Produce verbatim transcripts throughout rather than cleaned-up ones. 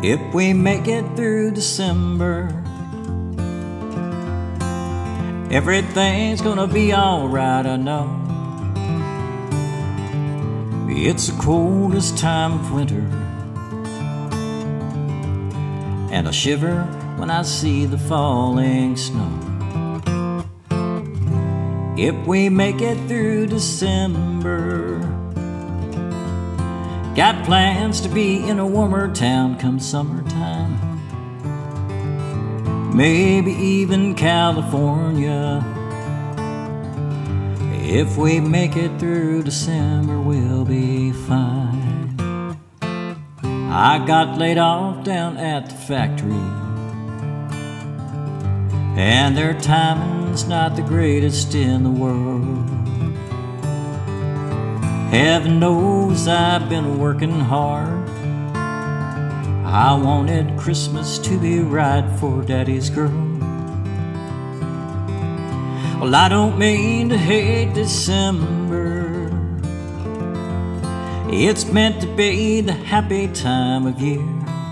If we make it through December, everything's gonna be alright, I know. It's the coldest time of winter, and I shiver when I see the falling snow. If we make it through December, got plans to be in a warmer town come summertime. Maybe even California. If we make it through December, we'll be fine. I got laid off down at the factory, and their timing's not the greatest in the world. Heaven knows I've been working hard. I wanted Christmas to be right for Daddy's girl. Well, I don't mean to hate December. It's meant to be the happy time of year.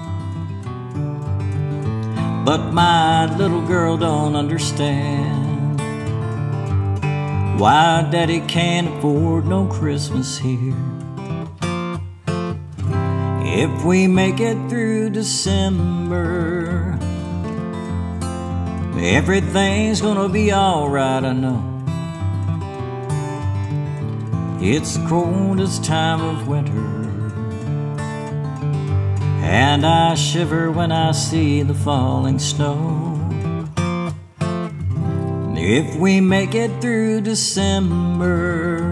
But my little girl don't understand why Daddy can't afford no Christmas here. If we make it through December, everything's gonna be alright, I know. It's the coldest time of winter, and I shiver when I see the falling snow. If we make it through December,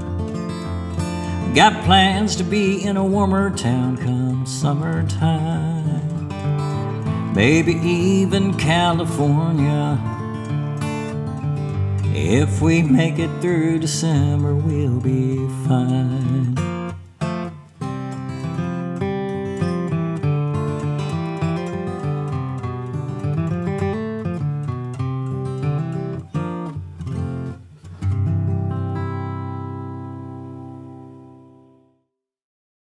got plans to be in a warmer town come summertime. Maybe even California. If we make it through December, we'll be fine.